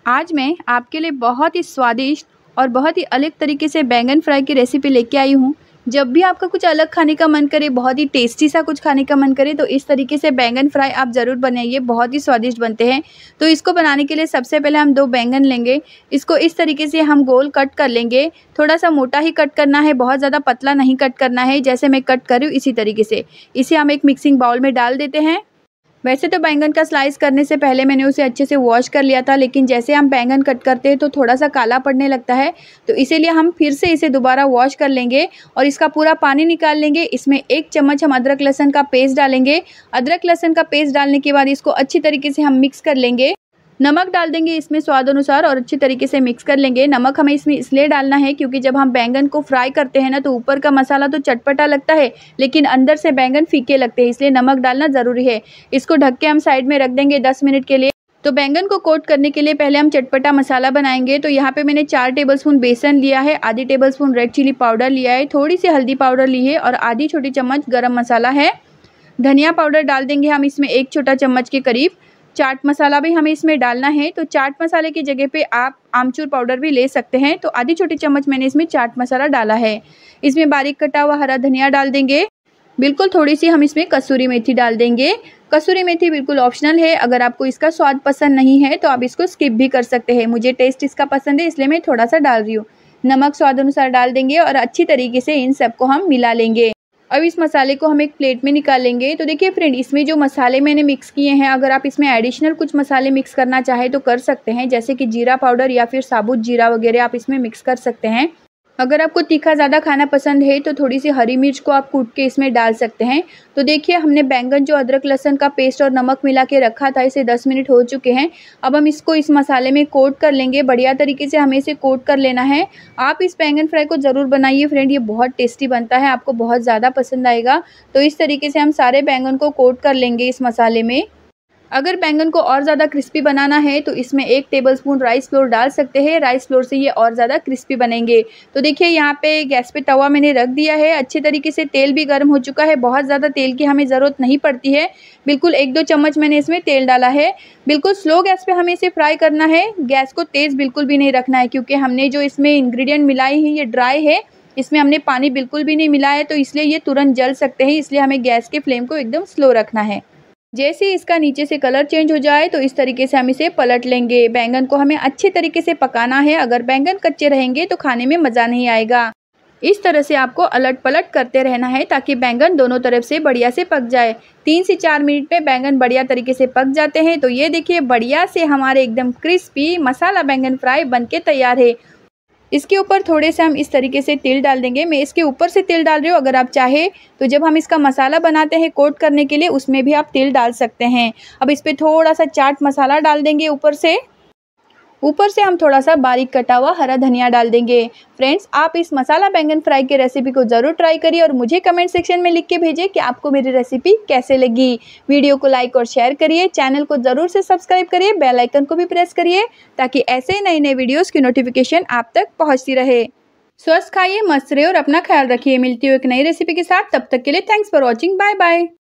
आज मैं आपके लिए बहुत ही स्वादिष्ट और बहुत ही अलग तरीके से बैंगन फ्राई की रेसिपी लेके आई हूँ। जब भी आपका कुछ अलग खाने का मन करे, बहुत ही टेस्टी सा कुछ खाने का मन करे, तो इस तरीके से बैंगन फ्राई आप ज़रूर बनाइए, बहुत ही स्वादिष्ट बनते हैं। तो इसको बनाने के लिए सबसे पहले हम 2 बैंगन लेंगे। इसको इस तरीके से हम गोल कट कर लेंगे। थोड़ा सा मोटा ही कट करना है, बहुत ज़्यादा पतला नहीं कट करना है। जैसे मैं कट कर रही हूँ इसी तरीके से। इसे हम एक मिक्सिंग बाउल में डाल देते हैं। वैसे तो बैंगन का स्लाइस करने से पहले मैंने उसे अच्छे से वॉश कर लिया था, लेकिन जैसे हम बैंगन कट करते हैं तो थोड़ा सा काला पड़ने लगता है, तो इसीलिए हम फिर से इसे दोबारा वॉश कर लेंगे और इसका पूरा पानी निकाल लेंगे। इसमें 1 चम्मच हम अदरक लहसुन का पेस्ट डालेंगे। अदरक लहसुन का पेस्ट डालने के बाद इसको अच्छी तरीके से हम मिक्स कर लेंगे। नमक डाल देंगे इसमें स्वाद अनुसार और अच्छी तरीके से मिक्स कर लेंगे। नमक हमें इसमें इसलिए डालना है क्योंकि जब हम बैंगन को फ्राई करते हैं ना, तो ऊपर का मसाला तो चटपटा लगता है, लेकिन अंदर से बैंगन फीके लगते हैं, इसलिए नमक डालना ज़रूरी है। इसको ढक के हम साइड में रख देंगे 10 मिनट के लिए। तो बैंगन को कोट करने के लिए पहले हम चटपटा मसाला बनाएंगे। तो यहाँ पे मैंने 4 टेबलस्पून बेसन लिया है, आधी टेबलस्पून रेड चिली पाउडर लिया है, थोड़ी सी हल्दी पाउडर ली है और आधी छोटी चम्मच गरम मसाला है। धनिया पाउडर डाल देंगे हम इसमें 1 छोटा चम्मच के करीब। चाट मसाला भी हमें इसमें डालना है, तो चाट मसाले की जगह पे आप आमचूर पाउडर भी ले सकते हैं। तो आधी छोटी चम्मच मैंने इसमें चाट मसाला डाला है। इसमें बारीक कटा हुआ हरा धनिया डाल देंगे। बिल्कुल थोड़ी सी हम इसमें कसूरी मेथी डाल देंगे। कसूरी मेथी बिल्कुल ऑप्शनल है, अगर आपको इसका स्वाद पसंद नहीं है तो आप इसको स्किप भी कर सकते हैं। मुझे टेस्ट इसका पसंद है, इसलिए मैं थोड़ा सा डाल रही हूँ। नमक स्वाद अनुसार डाल देंगे और अच्छी तरीके से इन सबको हम मिला लेंगे। अब इस मसाले को हम एक प्लेट में निकाल लेंगे। तो देखिए फ्रेंड, इसमें जो मसाले मैंने मिक्स किए हैं, अगर आप इसमें एडिशनल कुछ मसाले मिक्स करना चाहें तो कर सकते हैं, जैसे कि जीरा पाउडर या फिर साबुत जीरा वगैरह आप इसमें मिक्स कर सकते हैं। अगर आपको तीखा ज़्यादा खाना पसंद है तो थोड़ी सी हरी मिर्च को आप कूट के इसमें डाल सकते हैं। तो देखिए हमने बैंगन जो अदरक लहसुन का पेस्ट और नमक मिला के रखा था, इसे 10 मिनट हो चुके हैं। अब हम इसको इस मसाले में कोट कर लेंगे। बढ़िया तरीके से हमें इसे कोट कर लेना है। आप इस बैंगन फ्राई को ज़रूर बनाइए फ्रेंड, ये बहुत टेस्टी बनता है, आपको बहुत ज़्यादा पसंद आएगा। तो इस तरीके से हम सारे बैंगन को कोट कर लेंगे इस मसाले में। अगर बैंगन को और ज़्यादा क्रिस्पी बनाना है तो इसमें 1 टेबलस्पून राइस फ्लोर डाल सकते हैं। राइस फ्लोर से ये और ज़्यादा क्रिस्पी बनेंगे। तो देखिए यहाँ पे गैस पे तवा मैंने रख दिया है। अच्छे तरीके से तेल भी गर्म हो चुका है। बहुत ज़्यादा तेल की हमें ज़रूरत नहीं पड़ती है, बिल्कुल 1-2 चम्मच मैंने इसमें तेल डाला है। बिल्कुल स्लो गैस पे हमें इसे फ्राई करना है। गैस को तेज़ बिल्कुल भी नहीं रखना है, क्योंकि हमने जो इसमें इंग्रेडिएंट मिलाई है ये ड्राई है, इसमें हमने पानी बिल्कुल भी नहीं मिलाया है, तो इसलिए ये तुरंत जल सकते हैं। इसलिए हमें गैस के फ्लेम को एकदम स्लो रखना है। जैसे इसका नीचे से कलर चेंज हो जाए तो इस तरीके से हम इसे पलट लेंगे। बैंगन को हमें अच्छे तरीके से पकाना है, अगर बैंगन कच्चे रहेंगे तो खाने में मज़ा नहीं आएगा। इस तरह से आपको अलट पलट करते रहना है ताकि बैंगन दोनों तरफ से बढ़िया से पक जाए। 3 से 4 मिनट में बैंगन बढ़िया तरीके से पक जाते हैं। तो ये देखिए बढ़िया से हमारे एकदम क्रिस्पी मसाला बैंगन फ्राई बनके तैयार है। इसके ऊपर थोड़े से हम इस तरीके से तिल डाल देंगे। मैं इसके ऊपर से तिल डाल रही हूँ, अगर आप चाहे तो जब हम इसका मसाला बनाते हैं कोट करने के लिए, उसमें भी आप तिल डाल सकते हैं। अब इस पर थोड़ा सा चाट मसाला डाल देंगे ऊपर से हम थोड़ा सा बारीक कटा हुआ हरा धनिया डाल देंगे। फ्रेंड्स, आप इस मसाला बैंगन फ्राई की रेसिपी को ज़रूर ट्राई करिए और मुझे कमेंट सेक्शन में लिख के भेजिए कि आपको मेरी रेसिपी कैसे लगी। वीडियो को लाइक और शेयर करिए, चैनल को ज़रूर से सब्सक्राइब करिए, बेल आइकन को भी प्रेस करिए ताकि ऐसे नए नए वीडियोज़ की नोटिफिकेशन आप तक पहुँचती रहे। स्वस्थ खाइए, मस्त रहिए और अपना ख्याल रखिए। मिलती हूँ एक नई रेसिपी के साथ, तब तक के लिए thanks for watching. Bye bye.